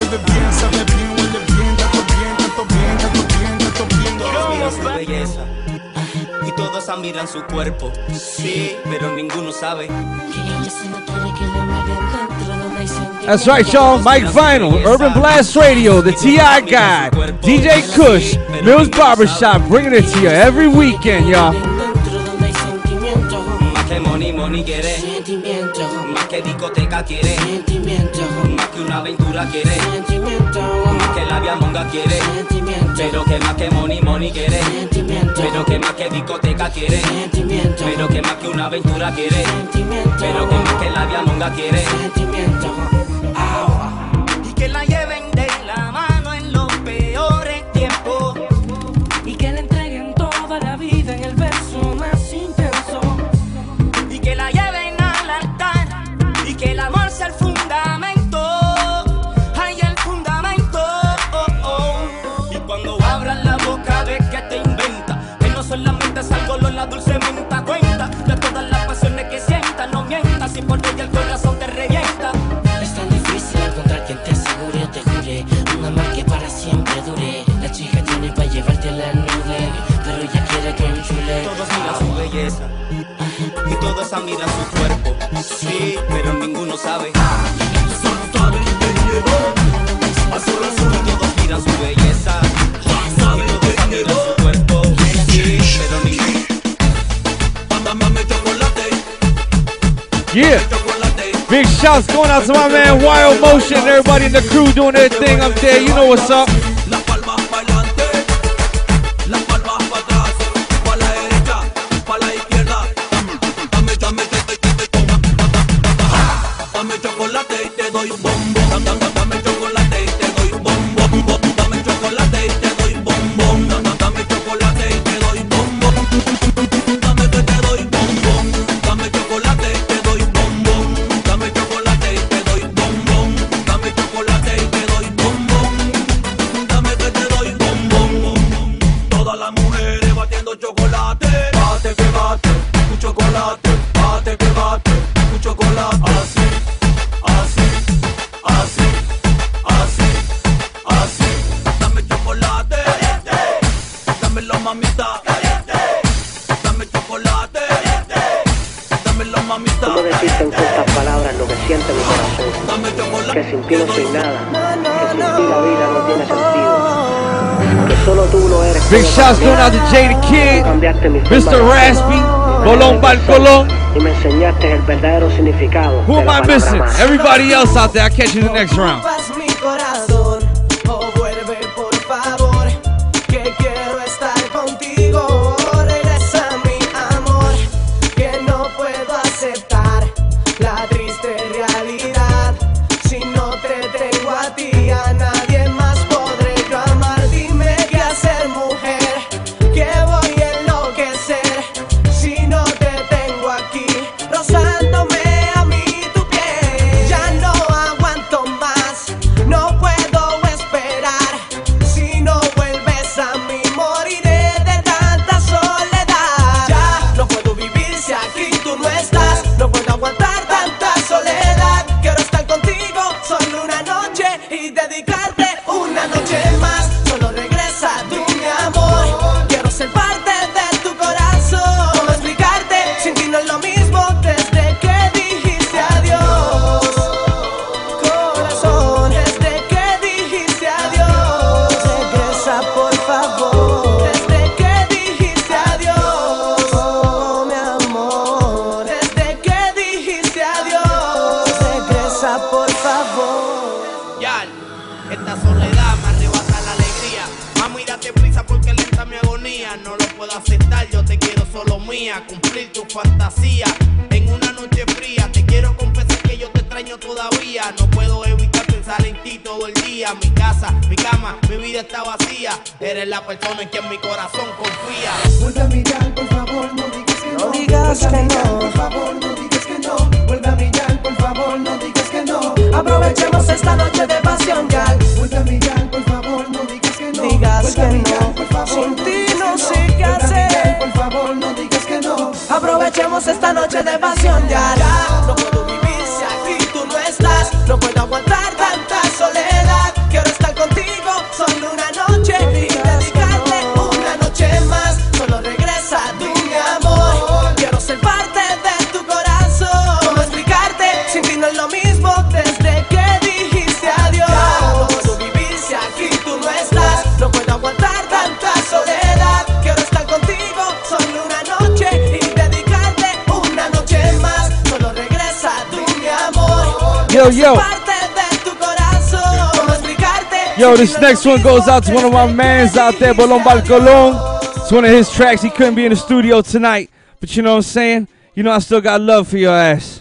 ve bien, sabe bien, huele bien, tanto bien, tanto bien, tanto bien, tanto bien. Todos miran su belleza y todos admiran su cuerpo. Sí, pero ninguno sabe. That's right, y'all. Mike Vinyl, Urban Blast Radio, the T.I. Guy, DJ Kush, Mills Barbershop, bringing it to you every weekend, y'all. Más que money quiere, más que discoteca quiere, más que una aventura quiere, más que la viamonga quiere, pero que más que money quiere, pero que más que discoteca quiere, pero que más que una aventura quiere, pero que más que la viamonga quiere. Y que la lleven de la mano en los peores tiempos. Y que le entreguen toda la vida en el verso más intenso. Y que la lleven al altar. Y que el amor sea el fundamento. Ay, el fundamento. Y cuando abran la boca ves que te inventa. Que no solamente es algo en la dulce menta. Cuenta de todas las pasiones que sientas. No mientas y por ella el corazón te revienta. Es tan difícil encontrar quien te asegure o te jure un amor que para siempre dure. La chica tiene para llevarte a la nube, pero ella quiere que enchule. Todos miran su belleza y todos admiran su cuerpo. Sí, pero ninguno sabe. Solo saben que llegó. A solas todos miran su belleza y todos admiran su cuerpo. Sí, pero ninguno. Dame chocolate. Yeah. Big shouts going out to my man Wild Motion, everybody in the crew doing their thing up there. You know what's up. La palma para adelante, la palma para atrás, para la derecha, para la izquierda. Dame chocolate y te doy bombón. Dame chocolate y te doy bombón. Dame chocolate y te doy bombón. Dame chocolate y te doy bombón. Dame que te doy bombón. Dame chocolate y te doy bombón. Dame chocolate y te doy bombón. Dame chocolate y te doy bombón. Dame que te doy bombón. Todas las mujeres batiendo chocolate. Bate que bate, un chocolate. Bate que bate, un chocolate. Así, así, así, así, así. Dame chocolate, dámelo mamita. Dame chocolate, dámelo mamita. ¿Cómo decirte en cortas palabras lo que siente mi corazón? Dame chocolate. Que sin ti no soy nada, que sin ti la vida no tiene sentido. Que solo tú lo eres. Big shouts going out to Jada Kid, Cambiaste mi Mr. forma de Raspy, pensar, Colón Bar Colón. y me enseñaste el verdadero significado. Who de am la I palabra missing? amar. Everybody else out there, I'll catch you in the next round. Rompas mi corazón, oh vuelve por favor, que quiero estar contigo. Regresa mi amor, que no puedo aceptar la triste realidad. Si no te tengo a ti, a nadie más podré yo amar. Dime qué hacer, mujer, que voy a enloquecer si no te tengo aquí, rozándome a mí tu piel. Ya no aguanto más, no puedo esperar. Si no vuelves a mí, moriré de tanta soledad. Ya no puedo vivir si aquí tú no estás. No puedo aguantar tanta soledad. Quiero estar contigo solo una noche y dedicarte una noche más. Solo regresa tú, mi amor. Quiero ser parte de tu corazón. ¿Cómo explicarte? Sin ti no es lo mismo desde que dijiste adiós. Corazón, desde que dijiste adiós. Regresa por favor. Desde que dijiste adiós. Oh, mi amor. Desde que dijiste adiós. Regresa por favor. Yal, esta soledad me arrebata la alegría. Mami, date prisa porque lenta mi agonía. No lo puedo aceptar, yo te quiero solo mía. Cumplir tu fantasía en una noche fría. Te quiero confesar que yo te extraño todavía. No puedo evitar pensar en ti todo el día. Mi casa, mi cama, mi vida está vacía. Eres la persona en quien mi corazón confía. Vuelve a mirar, por favor, no digas que no. No digas que no. Por favor, no digas que no. Vuelve a mirar, por favor, no digas que no. Aprovechemos esta noche de pasión, ya. Vuelve a mirar, por favor, no digas que no. Digas que no. Sin ti no sé qué hacer. Por favor, no digas que no. Aprovechemos esta noche de pasión, ya. No puedo vivir si aquí tú no estás. No puedo aguantar tanta soledad. Yo, this next one goes out to one of my mans out there, Bolon Balcolon. It's one of his tracks. He couldn't be in the studio tonight, but you know what I'm saying? You know I still got love for your ass.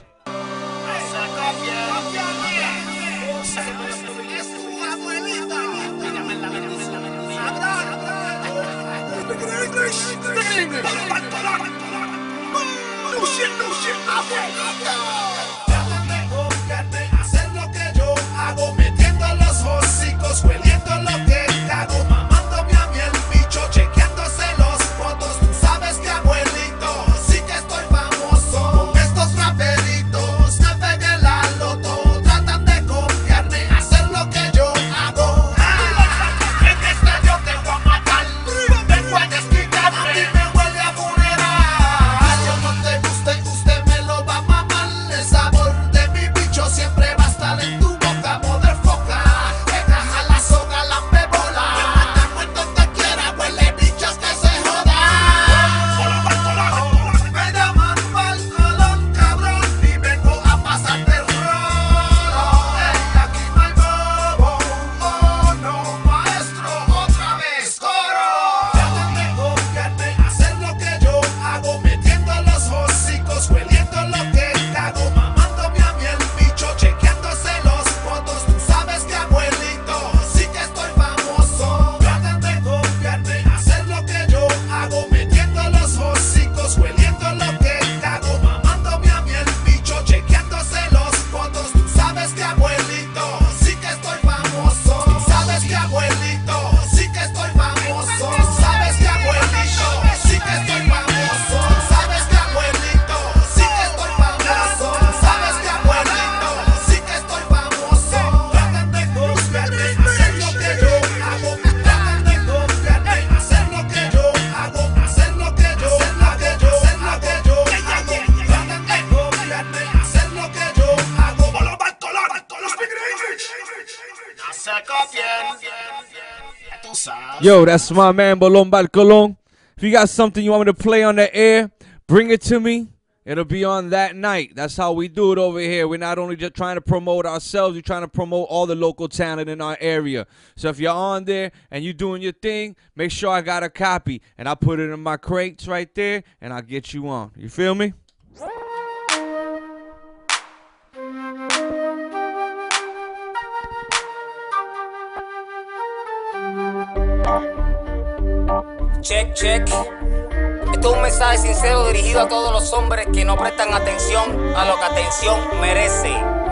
Yo, that's my man Bolon Balcolon. If you got something you want me to play on the air, bring it to me. It'll be on that night. That's how we do it over here. We're not only just trying to promote ourselves, we're trying to promote all the local talent in our area. So if you're on there and you're doing your thing, make sure I got a copy. And I'll put it in my crates right there, and I'll get you on. You feel me? Check, check. Esto es un mensaje sincero dirigido a todos los hombres que no prestan atención a lo que atención merece.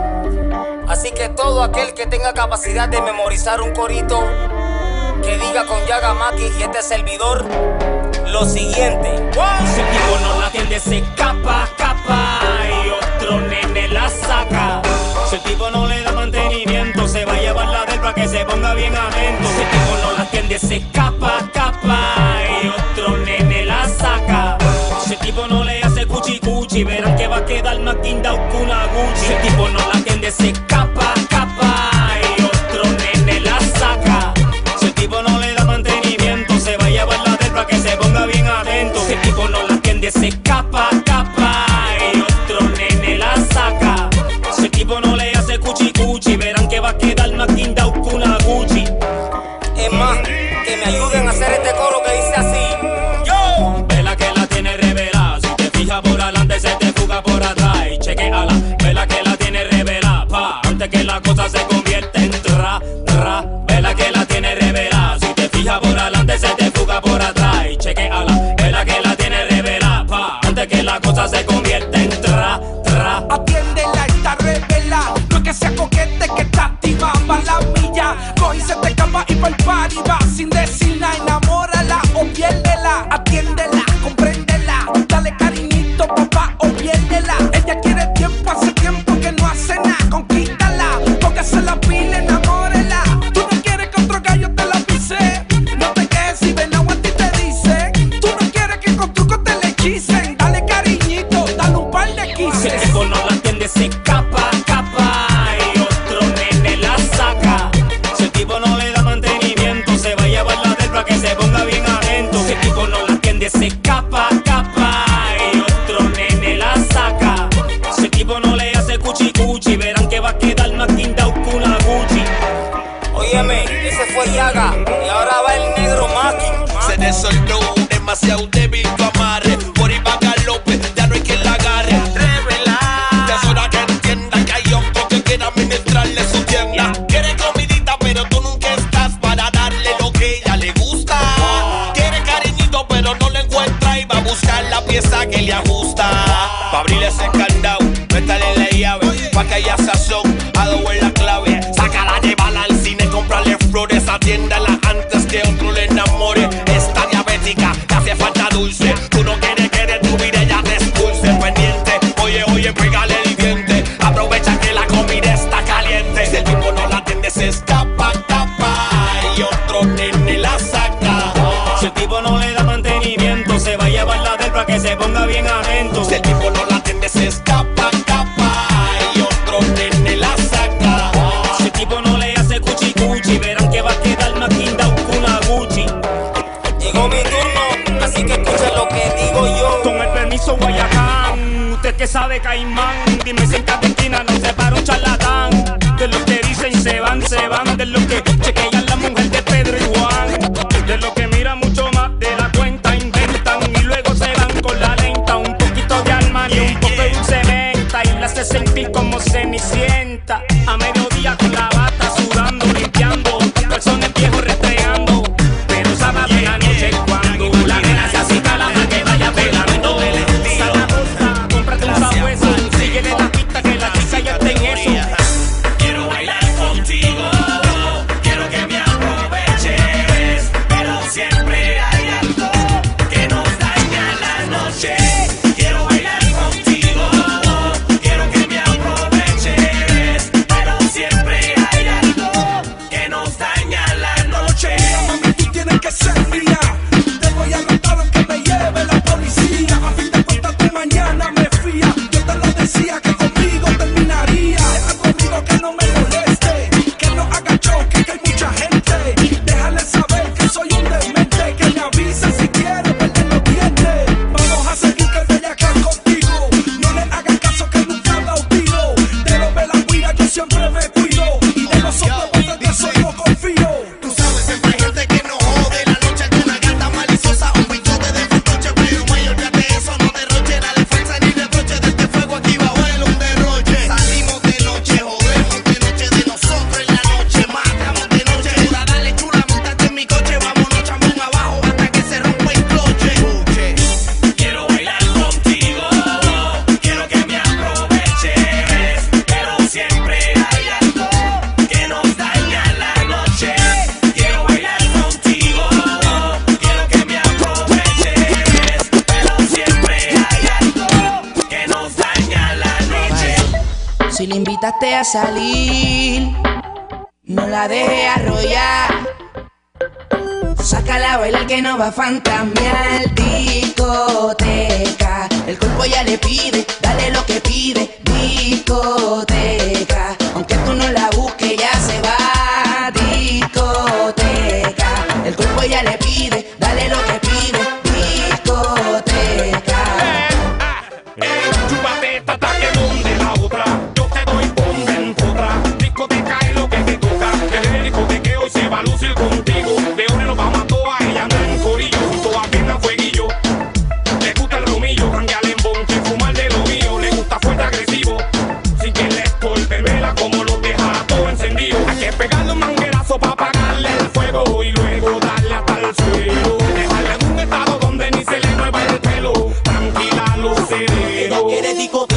Así que todo aquel que tenga capacidad de memorizar un corito que diga con Yagamaki y este servidor lo siguiente. Si el tipo no la atiende se capa, capa y otro nene la saca. Si el tipo no le da mantenimiento se va a llevar la del para que se ponga bien atento. Si el tipo no la atiende se capa, capa y otro nene la saca. Si el tipo no le hace cuchi cuchi verán que va a quedar más guindao que una Gucci. Si el tipo no la atiende se capa, capa y otro nene la saca. Si el tipo no le da mantenimiento se va a llevar la del para que se ponga bien atento. Si el tipo no la atiende se capa, capa y otro nene la saca. Si el tipo no le hace cuchi cuchi verán que va a quedar más guindao que una Gucci. Es más, que me ayuden a hacer este coro que dice así. Yo, vela que la tiene revelada. Si te fijas por adelante se te fuga por atrás. Y chequeala, vela que la tiene revelada. Pa, antes que la cosa se convierta en tra, tra. Vela que la tiene revelada. Si te fijas por adelante se te fuga por atrás. Y chequeala, vela que la tiene revelada. Pa, antes que la cosa se convierta en tra, tra. Atiéndela, está revelada. No es que sea coquete que está activa pa' la milla. Coge y se te escapa y pa'l party va sin decir nada. Enamórala o piérdela. Atiéndela, compréndela. Dale cariñito, papá, o piérdela. Ella quiere tiempo, hace tiempo que no hace nada. Conquítala, porque se la pila, enamórela. Tú no quieres que otro gallo te la pise. No te quedes si ven agua a ti te dice. Tú no quieres que con truco te le hechicen. Dale cariñito, dale un par de Si el quises. tipo no la atiende se capa, capa y otro nene la saca. Si el tipo no le da mantenimiento se va a llevar la de Óyeme, ese fue Yaga y ahora va el negro Maki. Se desoltó, demasiado débil tu amarre. Por Ibaga López, ya no hay quien la agarre. Revela, ya es hora que entienda que hay otro que quiere administrarle su tienda. Quiere comidita, pero tú nunca estás para darle lo que ella le gusta. Quiere cariñito, pero no lo encuentra y va a buscar la pieza que le ajusta. Pa' abrir ese candado, métale la llave, pa' que haya sazón, adobo en la clave. Sácala, llévala al cine, comprarle flores, atiéndala antes que otro le enamore. Está diabética, te hace falta dulce. Tú no quieres que de tu vida ella te expulse. Pendiente, oye, pégale el diente. Aprovecha que la comida está caliente. Si el tipo no la atiende, se escapa, y otro nene la saca. Si el tipo no le da mantenimiento, se va a llevar la del para que se ponga bien atento. Si el tipo no la atiende, se escapa, y otro nene la saca. Si el tipo no le hace cuchi cuchi, verán que va a quedar más guinda que una Gucci. Llegó mi turno, así que escuchen lo que digo yo. Con el permiso Guayacán, usted que sabe Caimán, dime si en cada esquina no se para un charlatán. De los que dicen se van, de los que chequean la mujer de Pedro y Juan, de los que miran mucho más de la cuenta, inventan y luego se van con la lenta. Un poquito de alma y un poco de dulce menta y la hace sentir como cenicienta. A mediodía con la bata sudando, limpiando, calzones viejos restregando. Pero sábado en la noche cuando la nena se acicala para que vaya pelando. Sal a la costa, cómprate un sabueso, síguele la pista que la chica ya está en eso. Quiero bailar contigo, quiero que me aproveches, pero siempre hay algo que nos daña la noche. Quiero bailar contigo, quiero que me aproveches, pero siempre hay algo que nos daña la noche. Mami, tú tienes que ser mía. Te voy a matar aunque me lleve la policía. A fin de cuentas tú mañana me fía. Yo te lo decía que conmigo terminaría. Deja conmigo que no me moleste, que no haga choque, que hay mucha gente. Déjale saber que soy un demente, que me avisa si quiere perder los dientes. Vamos a seguir que el acá contigo. No le hagas caso que nunca he hablado tiro. De los de la guira yo siempre me cuido y de los otros de eso no confío. Tú sabes, siempre hay gente que no jode. La noche es una gata maliciosa, un bichote de fantoche. Pero may, olvídate eso, no derroche. La defensa ni reproche de este fuego aquí bajo el un derroche. Salimos de noche, jodemos de noche, de nosotros en la noche. Matamos de noche, chula, dale chula, montate en mi coche. Vámonos chambón abajo hasta que se rompa el cloche. Quiero bailar contigo, quiero que me aproveches, pero siempre hay algo que nos daña la noche. Quiero bailar contigo, quiero que me aproveches, pero siempre hay algo que nos daña la noche. Si le invitaste a salir, no la dejes arrollar. Sácala a bailar que no va a fantamear. Discoteca, el cuerpo ya le pide, dale lo que pide. Discoteca, aunque tú no la busques ya se va. Discoteca, el cuerpo ya le pide, dale lo que pide. Discoteca. Chúpate esta ataque donde la otra. Yo te doy bomba en contra. Discoteca es lo que te toca. El discotequeo hoy se va a lucir contigo. De hoy nos vamos a todas, ella anda en corillo. Todas piernas fueguillo. Le gusta el romillo, janguear en bonche, fumar de lo mío. Le gusta fuerte agresivo, sin que le estorbe, vela como los deja todo encendido. Hay que pegarle un manguerazo para apagarle el fuego y luego darle hasta el suelo. Dejarla en un estado donde ni se le mueva el pelo. Tranquila, lucero. Ella quiere discoteca.